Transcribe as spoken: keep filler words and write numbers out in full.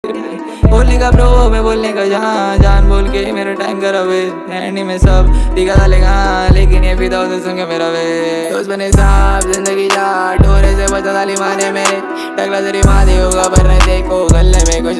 बोलने का ब्रो मैं बोलने का जहाँ जान बोल के मेरा टाइम करा वे एंडी में सब दिखा डालेगा लेकिन ये फिदा उसे सुन के मेरा वे दोस्त बने साहब जिंदगी जा डोरे से बचा डाली माने मेरे टकला तेरी माँ होगा पर नहीं देखो गले में कुछ